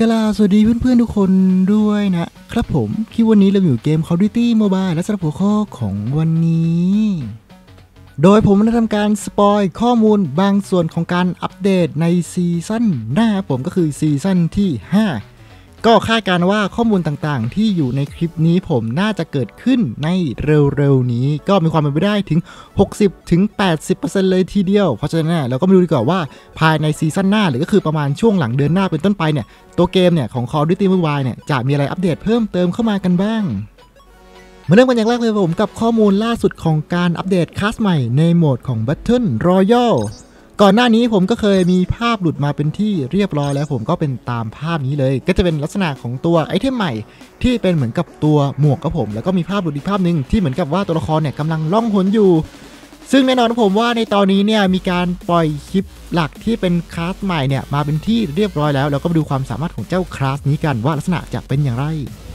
กล่าวสวัสดีเพื่อนๆทุกคนด้วยนะครับผมคลิปวันนี้เราอยู่เกม Call of Duty Mobile และสำหรับหัวข้อของวันนี้โดยผมได้ทำการสปอยข้อมูลบางส่วนของการอัปเดตในซีซั่นหน้าผมก็คือซีซั่นที่5ก็คาดการณ์ว่าข้อมูลต่างๆที่อยู่ในคลิปนี้ผมน่าจะเกิดขึ้นในเร็วๆนี้ก็มีความเป็นไปได้ถึง 60-80% เลยทีเดียวเพราะฉะนั้นเราก็มาดูดีกว่าว่าภายในซีซั่นหน้าหรือก็คือประมาณช่วงหลังเดือนหน้าเป็นต้นไปเนี่ยตัวเกมเนี่ยของ Call of Duty Mobile เนี่ยจะมีอะไรอัปเดตเพิ่มเติมเข้ามากันบ้างมาเริ่มกันอย่างแรกเลยผมกับข้อมูลล่าสุดของการอัปเดตคลาสใหม่ในโหมดของ Battle Royaleก่อนหน้านี้ผมก็เคยมีภาพหลุดมาเป็นที่เรียบร้อยแล้วผมก็เป็นตามภาพนี้เลยก็จะเป็นลักษณะของตัวไอเทมใหม่ที่เป็นเหมือนกับตัวหมวกครับผมแล้วก็มีภาพหลุดอีกภาพหนึ่งที่เหมือนกับว่าตัวละครเนี่ยกำลังล่องหนอยู่ซึ่งแน่นอนผมว่าในตอนนี้เนี่ยมีการปล่อยคลิปหลักที่เป็นคลาสใหม่เนี่ยมาเป็นที่เรียบร้อยแล้วเราก็มาดูความสามารถของเจ้าคลาสนี้กันว่าลักษณะจะเป็นอย่างไร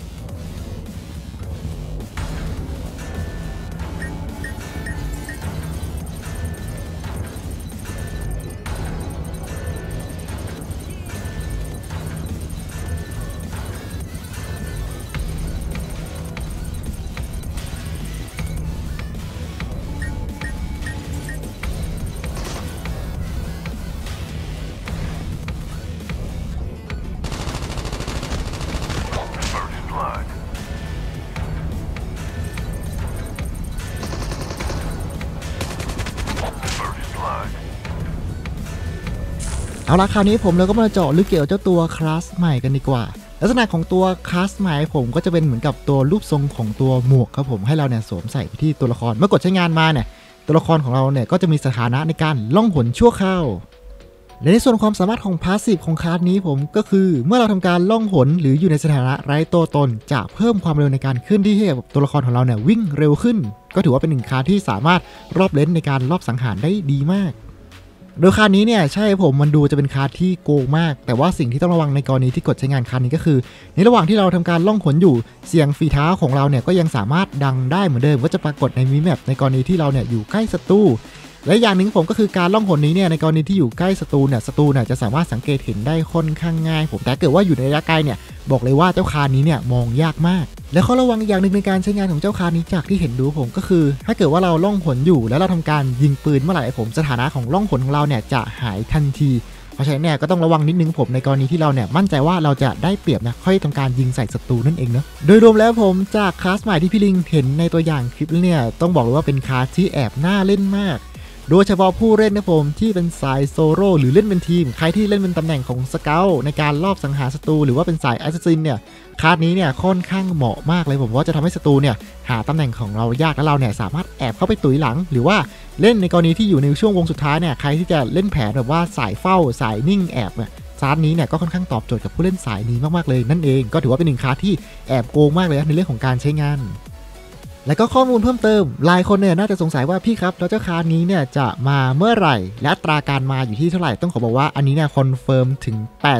เอาละคราวนี้ผมเราก็มาเจาะลึกเกี่ยวกับเจ้าตัวคลาสใหม่กันดีกว่าลักษณะของตัวคลาสใหม่ผมก็จะเป็นเหมือนกับตัวรูปทรงของตัวหมวกครับผมให้เราเนี่ยสวมใส่ไปที่ตัวละครเมื่อกดใช้งานมาเนี่ยตัวละครของเราเนี่ยก็จะมีสถานะในการล่องหนชั่วคราวและในส่วนความสามารถของพาสซีฟของคลาสนี้ผมก็คือเมื่อเราทำการล่องหนหรืออยู่ในสถานะไร้ตัวตนจะเพิ่มความเร็วในการเคลื่อนที่ให้กับตัวละครของเราเนี่ยวิ่งเร็วขึ้นก็ถือว่าเป็นหนึ่งคลาสที่สามารถรอบเลนในการรอบสังหารได้ดีมากโดยคาร์ดนี้เนี่ยใช่ผมมันดูจะเป็นคาร์ดที่โกงมากแต่ว่าสิ่งที่ต้องระวังในกรณีที่กดใช้งานคาร์ดนี้ก็คือในระหว่างที่เราทำการล่องหนอยู่เสียงฝีเท้าของเราเนี่ยก็ยังสามารถดังได้เหมือนเดิมว่าจะปรากฏในมินิแมปในกรณีที่เราเนี่ยอยู่ใกล้ศัตรูและอย่างหนึ่งผมก็คือการล่องหนนี้เนี่ยในกรณีที่อยู่ใกล้ศัตรูเนี่ยจะสามารถสังเกตเห็นได้ค่อนข้างง่ายผมแต่เกิดว่าอยู่ในระยะไกลเนี่ยบอกเลยว่าเจ้าคาร์ดนี้เนี่ยมองยากมากและข้อระวังอย่างหนึ่งในการใช้งานของเจ้าคาร์ดนี้จากที่เห็นดูผมก็คือถ้าเกิดว่าเราล่องหนอยู่แล้วเราทำการยิงปืนเมื่อไหร่ผมสถานะของล่องหนของเราเนี่ยจะหายทันทีเพราะฉะนั้นเนี่ยก็ต้องระวังนิดนึงผมในกรณีที่เราเนี่ยมั่นใจว่าเราจะได้เปรียบนะค่อยทำการยิงใส่ศัตรูนั่นเองเนาะโดยรวมแล้วผมจากคลาสใหม่ที่พี่ลิงเห็นในตัวอย่างคลิปเนี่ยต้องบอกเลยว่าเป็นคลาสที่แอบน่าเล่นมากโดยเฉพาะผู้เล่นนะผมที่เป็นสายโซโล่หรือเล่นเป็นทีมใครที่เล่นเป็นตำแหน่งของสเกลในการลอบสังหารศัตรูหรือว่าเป็นสายแอสซัสซินเนี่ยคาร์ดนี้เนี่ยค่อนข้างเหมาะมากเลยผมว่าจะทำให้ศัตรูเนี่ยหาตำแหน่งของเรายากและเราเนี่ยสามารถแอบเข้าไปตุ๋ยหลังหรือว่าเล่นในกรณีที่อยู่ในช่วงวงสุดท้ายเนี่ยใครที่จะเล่นแผนแบบว่าสายเฝ้าสายนิ่งแอบเนี่ยคาร์ดนี้เนี่ยก็ค่อนข้างตอบโจทย์กับผู้เล่นสายนี้มากๆเลยนั่นเองก็ถือว่าเป็นหนึ่งคาร์ดที่แอบโกงมากเลยในเรื่องของการใช้งานแล้วก็ข้อมูลเพิ่มเติมหลายคนเนี่ยน่าจะสงสัยว่าพี่ครับแล้วเจ้าคาร์ดนี้เนี่ยจะมาเมื่อไหร่และอัตราการมาอยู่ที่เท่าไหร่ต้องขอบอกว่าอันนี้เนี่ยคอนเฟิร์มถึง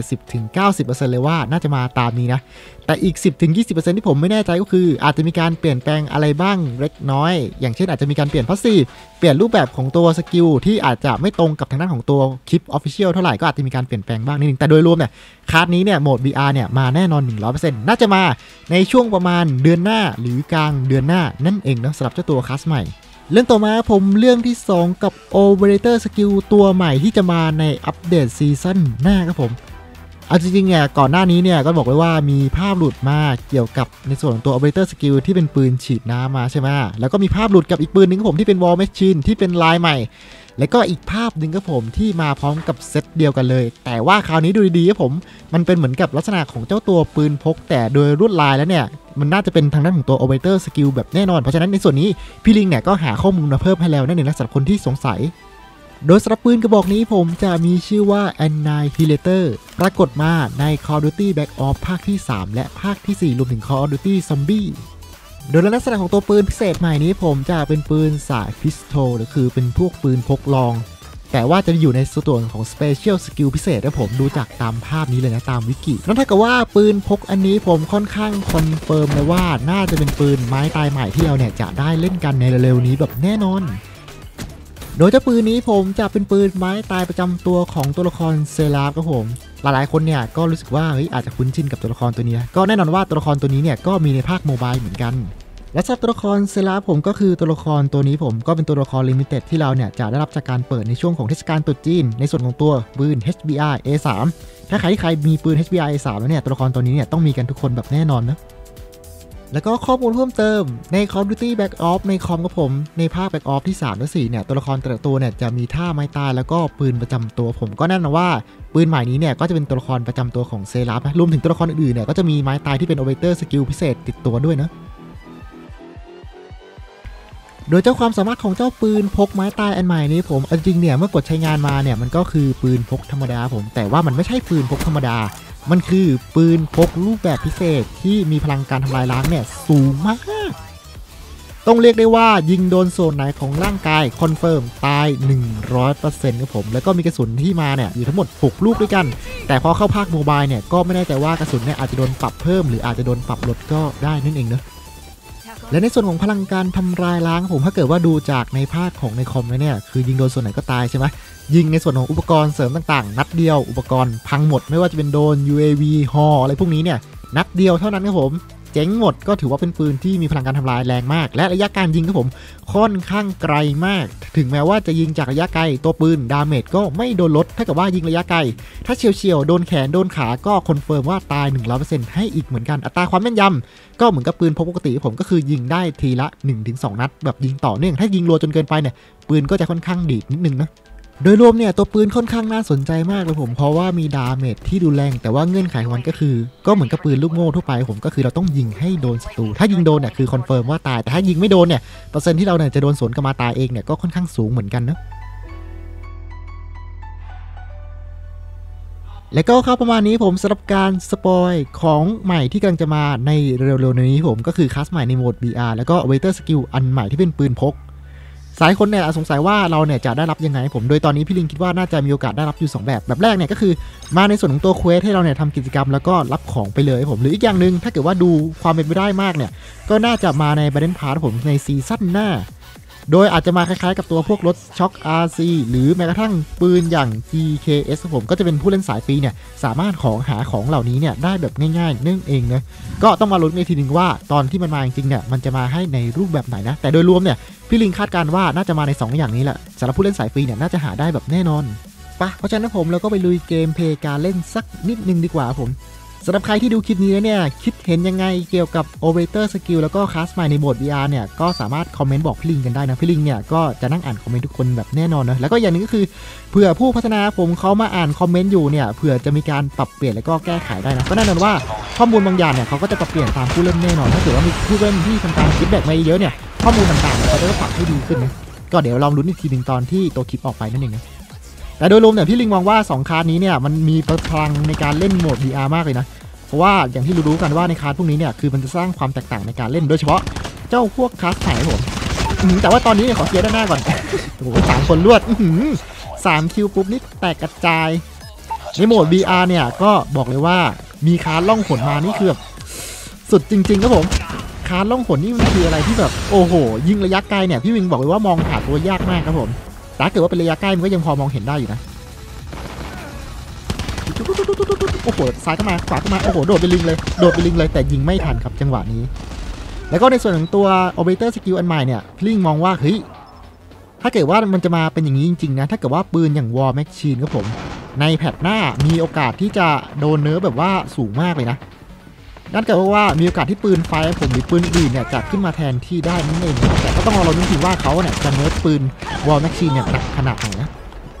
80-90% เลยว่าน่าจะมาตามนี้นะแต่อีก 10-20% ที่ผมไม่แน่ใจก็คืออาจจะมีการเปลี่ยนแปลงอะไรบ้างเล็กน้อยอย่างเช่นอาจจะมีการเปลี่ยนพาสซีฟเปลี่ยนรูปแบบของตัวสกิลที่อาจจะไม่ตรงกับทางด้านของตัวคลิป Official เท่าไหร่ก็อาจจะมีการเปลี่ยนแปลงบ้างนิดนึงแต่โดยรวมเนี่ยคาร์ดนี้เนี่ยโหมด VR เนี่ยมาแน่นอน 100% น่าจะมาในช่วงประมาณเดือนหน้าหรือกลางเดือนหน้านั่นเองนะสำหรับเจ้าตัวคลาสใหม่เรื่องต่อมาผมเรื่องที่2กับ Operator Skill ตัวใหม่ที่จะมาในอัปเดตซีซั่นหน้าครับผมเอาจริงๆเนี่ยก่อนหน้านี้เนี่ยก็บอกไว้ว่ามีภาพหลุดมาเกี่ยวกับในส่วนของตัว Operator Skill ที่เป็นปืนฉีดน้ำมาใช่ไหมแล้วก็มีภาพหลุดกับอีกปืนนึงครับผมที่เป็น War Machine ที่เป็นลายใหม่แล้วก็อีกภาพหนึ่งครับผมที่มาพร้อมกับเซตเดียวกันเลยแต่ว่าคราวนี้ดูดีๆครับผมมันเป็นเหมือนกับลักษณะของเจ้าตัวปืนพกแต่โดยลวดลายแล้วเนี่ยมันน่าจะเป็นทางด้านของตัว Operator Skill แบบแน่นอนเพราะฉะนั้นในส่วนนี้พี่ลิงเนี่ยก็หาข้อมูลมาเพิ่มให้แล้วนั่นเองสำหรับคนที่สงสัยโดยสำหรับปืนกระบอกนี้ผมจะมีชื่อว่า Annihilator ปรากฏมาใน Call of Duty Black Ops ภาคที่3และภาคที่4รวมถึง Call of Duty Zombie โดยลักษณะของตัวปืนพิเศษใหม่นี้ผมจะเป็นปืนสายพิสโตลหรือคือเป็นพวกปืนพกลองแต่ว่าจะอยู่ในส่วนของ Special Skill พิเศษและผมดูจากตามภาพนี้เลยนะตามวิกินั่นเท่ากับว่าปืนพกอันนี้ผมค่อนข้างคอนเฟิร์มเลยว่าน่าจะเป็นปืนไม้ตายใหม่ที่เราเนี่ยจะได้เล่นกันในเร็วๆนี้แบบแน่นอนโดยเจ้าปืนนี้ผมจะเป็นปืนไม้ตายประจำตัวของตัวละครเซราฟครับผมหลายๆคนเนี่ยก็รู้สึกว่าเฮ้ยอาจจะคุ้นชินกับตัวละครตัวนี้ก็แน่นอนว่าตัวละครตัวนี้เนี่ยก็มีในภาคโมบายเหมือนกันและสำหรับตัวละครเซราผมก็คือตัวละครตัวนี้ผมก็เป็นตัวละครลิมิเต็ดที่เราเนี่ยจะได้รับจากการเปิดในช่วงของเทศกาลตรุษจีนในส่วนของตัวปืน HBR A3 ถ้าใครมีปืน HBR A3 แล้วเนี่ยตัวละครตัวนี้เนี่ยต้องมีกันทุกคนแบบแน่นอนนะแล้วก็ข้อมูลเพิ่มเติมใน Call of Duty Black Ops ในคอมกับผมในภาค Black Ops ที่3และ4เนี่ยตัวละครแต่ละตัวเนี่ยจะมีท่าไม้ตายแล้วก็ปืนประจำตัวผมก็แน่นอนว่าปืนใหม่นี้เนี่ยก็จะเป็นตัวละครประจำตัวของเซราฟรวมถึงตัวละครอื่นๆเนี่ยก็จะมีไม้ตายที่เป็น Operator Skill พิเศษติดตัวด้วยนะโดยเจ้าความสามารถของเจ้าปืนพกไม้ตายอันใหม่นี้ผมจริงเนี่ยเมื่อกดใช้งานมาเนี่ยมันก็คือปืนพกธรรมดาผมแต่ว่ามันไม่ใช่ปืนพกธรรมดามันคือปืนพกรูปแบบพิเศษที่มีพลังการทำลายล้างเนี่ยสูงมากต้องเรียกได้ว่ายิงโดนโซนไหนของร่างกายคอนเฟิร์มตาย 100% ครับผมแล้วก็มีกระสุนที่มาเนี่ยอยู่ทั้งหมด6ลูกด้วยกันแต่พอเข้าภาคโมบายเนี่ยก็ไม่แน่ใจว่ากระสุนเนี่ยอาจจะโดนปรับเพิ่มหรืออาจจะโดนปรับลดก็ได้นั่นเองเนอะและในส่วนของพลังการทำลายล้างผมถ้าเกิดว่าดูจากในภาคของในคอมแล้วเนี่ยคือยิงโดนส่วนไหนก็ตายใช่ไหมยิงในส่วนของอุปกรณ์เสริมต่างๆนัดเดียวอุปกรณ์พังหมดไม่ว่าจะเป็นโดน UAV ฮออะไรพวกนี้เนี่ยนัดเดียวเท่านั้นครับผมเจ๊งหมดก็ถือว่าเป็นปืนที่มีพลังการทำลายแรงมากและระยะการยิงครับผมค่อนข้างไกลมากถึงแม้ว่าจะยิงจากระยะไกลตัวปืนดาเมจก็ไม่โดนลดถ้าเกิดว่ายิงระยะไกลถ้าเฉียวๆโดนแขนโดนขาก็คอนเฟิร์มว่าตาย 100% ให้อีกเหมือนกันอัตราความแม่นยำก็เหมือนกับปืนพกปกติผมก็คือยิงได้ทีละ 1-2 นัดแบบยิงต่อเนื่องถ้ายิงรัวจนเกินไปเนี่ยปืนก็จะค่อนข้างดีดนิดนึงนะโดยรวมเนี่ยตัวปืนค่อนข้างน่าสนใจมากเลยผมเพราะว่ามีดาเมจที่ดูแรงแต่ว่าเงื่อนไขของมันก็คือก็เหมือนกับปืนลูกโม่ทั่วไปผมก็คือเราต้องยิงให้โดนศัตรูถ้ายิงโดนเนี่ยคือคอนเฟิร์มว่าตายแต่ถ้ายิงไม่โดนเนี่ยเปอร์เซ็นต์ที่เราเนี่ยจะโดนสวนกลับมาตายเองเนี่ยก็ค่อนข้างสูงเหมือนกันนะและก็ครับประมาณนี้ผมสำหรับการสปอยของใหม่ที่กำลังจะมาในเร็วๆนี้ผมก็คือคลาสใหม่ในโหมด VR แล้วก็ Awaiter Skill อันใหม่ที่เป็นปืนพกสายคนเนี่ยสงสัยว่าเราเนี่ยจะได้รับยังไงผมโดยตอนนี้พี่ลิงคิดว่าน่าจะมีโอกาสได้รับอยู่2แบบแรกเนี่ยก็คือมาในส่วนของตัวเควสให้เราเนี่ยทำกิจกรรมแล้วก็รับของไปเลยผมหรืออีกอย่างหนึ่งถ้าเกิดว่าดูความเป็นไปได้มากเนี่ยก็น่าจะมาใน Battle Pass ผมในซีซั่นหน้าโดยอาจจะมาคล้ายๆกับตัวพวกรถช็อค RC หรือแม้กระทั่งปืนอย่าง GKS ผมก็จะเป็นผู้เล่นสายฟรีเนี่ยสามารถหาของเหล่านี้เนี่ยได้แบบง่ายๆนั่นเองนะก็ต้องมาลุ้นในทีนึงว่าตอนที่มันมาจริงๆเนี่ยมันจะมาให้ในรูปแบบไหนนะแต่โดยรวมเนี่ยพี่ลิงคาดการว่าน่าจะมาใน2อย่างนี้แหละสำหรับผู้เล่นสายฟรีเนี่ยน่าจะหาได้แบบแน่นอนเพราะฉะนั้นผมเราก็ไปลุยเกมเพลย์การเล่นสักนิดนึงดีกว่าผมสำหรับใครที่ดูคลิปนี้เนี่ยคิดเห็นยังไงเกี่ยวกับ Operator Skill แล้วก็คลาสใหม่ในโหมด VR เนี่ยก็สามารถคอมเมนต์บอกพี่ลิงกันได้นะพี่ลิงเนี่ยก็จะนั่งอ่านคอมเมนต์ทุกคนแบบแน่นอนนะแล้วก็อย่างนึงก็คือเผื่อผู้พัฒนาผมเขามาอ่านคอมเมนต์อยู่เนี่ยเผื่อจะมีการปรับเปลี่ยนแล้วก็แก้ไขได้นะก็แน่นอนว่าข้อมูลบางอย่างเนี่ยเขาก็จะปรับเปลี่ยนตามผู้เล่นแน่นอนถ้าเกิดว่ามีผู้เล่นที่ทำการฟีดแบ็กมาเยอะเนี่ยข้อมูลต่างๆเขาจะปรับให้ดีขึ้นนะก็เดี๋ยวลองลุ้นอีกทีนึงตอนที่ตัวคลิปออกไปนั่นเองนะแต่โดยรวมเนี่ยพี่ลิงมองว่า2คลาสนี้เนี่ยมันมีพลังในการเล่นโหมด VR มากเลยนะเพราะว่าอย่างที่รู้กันว่าในคลาสพวกนี้เนี่ยคือมันจะสร้างความแตกต่างในการเล่นโดยเฉพาะเจ้าพวกคลาสไหนผมแต่ว่าตอนนี้ขอเคลียร์ด้านหน้าก่อนโอ้โห3 คนรวด3 คิวปุ๊บนี่แตกกระจายในโหมด VR เนี่ยก็บอกเลยว่ามีคลาสล่องหนมานี่คือแบบสุดจริงๆครับผมคลาสล่องหนนี่มันคืออะไรที่แบบโอ้โหยิงระยะไกลเนี่ยพี่วิงบอกเลยว่ามองหาตัวยากมากครับผมแต่ถ้าเกิดว่าเป็นระยะใกล้มันก็ยังพอมองเห็นได้อยู่นะโอ้โหซ้ายก็มาขวาก็มาโอ้โหโดดไปลิงเลยแต่ยิงไม่ทันครับจังหวะนี้แล้วก็ในส่วนของตัว Operator Skill อันใหม่เนี่ยพี่ลิงมองว่าเฮ้ยถ้าเกิดว่ามันจะมาเป็นอย่างนี้จริงๆนะถ้าเกิดว่าปืนอย่าง War Machine ครับผมในแพทหน้ามีโอกาสที่จะโดนเนิร์ฟแบบว่าสูงมากเลยนะนั่นก็เพราะว่ามีโอกาสที่ปืนไฟผมหรือปืนอื่นเนี่ยจะขึ้นมาแทนที่ได้นั่นเองแต่ก็ต้องรอลุ้นถึงว่าเขาเนี่ยจะเนิร์ฟปืน War Machine เนี่ยหนักขนาดไหนนะ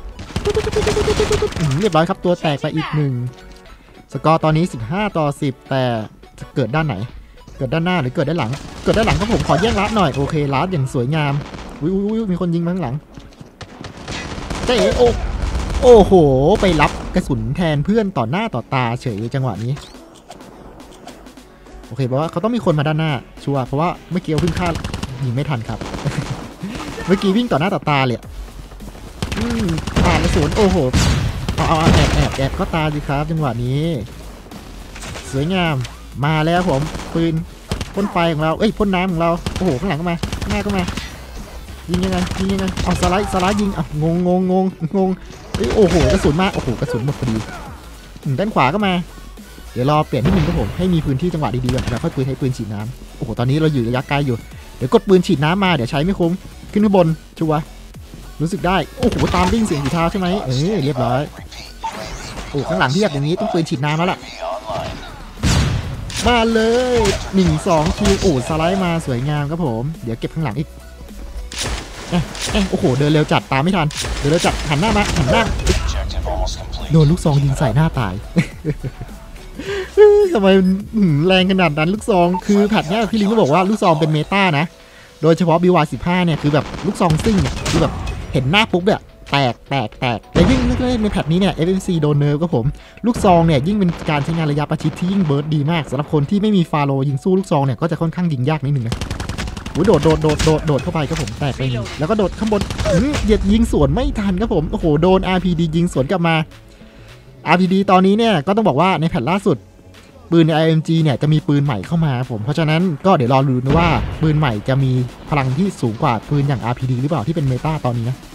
เรียบร้อยครับตัวแตกไปอีก1สกอร์ตอนนี้15-10แต่จะเกิดด้านไหนเกิดด้านหน้าหรือเกิดด้านหลังครับผมขอแย่งลัดหน่อยโอเคลัดอย่างสวยงามมีคนยิงมาข้างหลังเจ๊โอ้โหไปรับกระสุนแทนเพื่อนต่อหน้าต่อตาเฉยจังหวะนี้โอเคเพราะว่าเขาต้องมีคนมาด้านหน้าชัวร์เพราะว่าเมื่อกี้เพิ่งฆ่ายิงไม่ทันครับ เมื่อกี้วิ่งต่อหน้าต่อตาเลยผ่านกระสุนโอ้โหเอาแอบก็ตาสิครับจังหวะนี้สวยงามมาแล้วผมปืนพ่นไฟของเราพ่นน้ำของเราโอ้โหข้างหลังก็มาหน้าก็มายิงยังไงเอาสไลด์ยิงงงโอ้โหกระสุนมากโอ้โหกระสุนหมดพอดีด้านขวาก็มาเดี๋ยวรอเปลี่ยนที่หนึ่งครับผมให้มีพื้นที่จังหวะดีๆก่อนแล้วค่อยปืนใช้ปืนฉีดน้ำโอ้โหตอนนี้เราอยู่ระยะไกลอยู่เดี๋ยวกดปืนฉีดน้ำมาเดี๋ยวใช้ไม่คุ้มขึ้นข้างบนชัวร์รู้สึกได้โอ้โหตามวิ่งเสียงฝีเท้าใช่ไหมเรียบร้อยโอ้ข้างหลังที่แบบอย่างนี้ต้องปืนฉีดน้ำแล้วล่ะมาเลย1-2คิวโอ้สไลด์มาสวยงามครับผมเดี๋ยวเก็บข้างหลังอีกโอ้โหเดินเร็วจัดตามไม่ทันเดินเร็วจัดหันหน้ามาหันหน้าโดนลูกซองยิงใส่หน้าตายทำไมแรงขนาดนั้นลูกซองคือแพทเนี้ยพี่ลิงก็บอกว่าลูกซองเป็นเมตานะโดยเฉพาะบิวา15เนี่ยคือแบบลูกซองซิ่งเนี่ยคือแบบเห็นหน้าปุ๊บเนี่ยแตกแต่ยิ่งเล่นในแพทนี้เนี่ย FMC โดนเนิร์ฟก็ผมลูกซองเนี่ยยิ่งเป็นการใช้งานระยะประชิดที่ยิ่งเบิร์ดดีมากสำหรับคนที่ไม่มีฟาโรยิงสู้ลูกซองเนี่ยก็จะค่อนข้างยิงยากนิดนึงนะโดดเข้าไปครับผมแตกไปหนึ่งแล้วก็โดดข้างบนเหยียดยิงสวนไม่ทันครับผมโอ้โหโดน RPD ยิงสวนกลับมา RPD ตอนนี้เนี่ยก็ต้องบอกว่าในแพทล่าสุดปืนใน IMG เนี่ยจะมีปืนใหม่เข้ามาผมเพราะฉะนั้นก็เดี๋ยวรอดูนะว่าปืนใหม่จะมีพลังที่สูงกว่าปืนอย่าง RPD หรือเปล่าที่เป็นเมตาตอนนี้นะ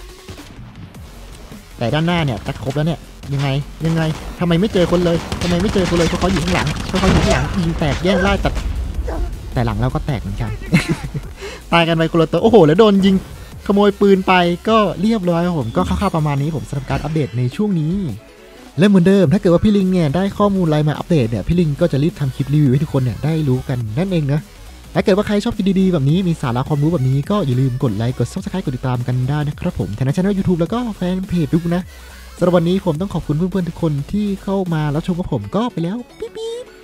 แต่ด้านหน้าเนี่ยจะครบแล้วเนี่ยยังไงทำไมไม่เจอคนเลยเพราะเขาอยู่ข้างหลังยิงแตกแย่งไล่แต่หลังเราก็แตกเหมือนกัน ตายกันไปคนละตัวโอ้โหแล้วโดนยิงขโมยปืนไปก็เรียบร้อยครับผมก็คร่าวๆประมาณนี้ผมสำหรับการอัปเดตในช่วงนี้และเหมือนเดิมถ้าเกิดว่าพี่ลิงเนี่ยได้ข้อมูลอะไรมาอัปเดตเนี่ยพี่ลิงก็จะรีบทำคลิปรีวิวให้ทุกคนเนี่ยได้รู้กันนั่นเองนะถ้าเกิดว่าใครชอบคลิปดีๆแบบนี้มีสาระความรู้แบบนี้ก็อย่าลืมกดไลค์กด Subscribe กดติดตามกันได้นะครับผมทั้งในช่อง YouTube แล้วก็แฟนเพจดูนะสำหรับวันนี้ผมต้องขอบคุณเพื่อนๆทุกคนที่เข้ามารับชมกับผมก็ไปแล้วปิ๊บ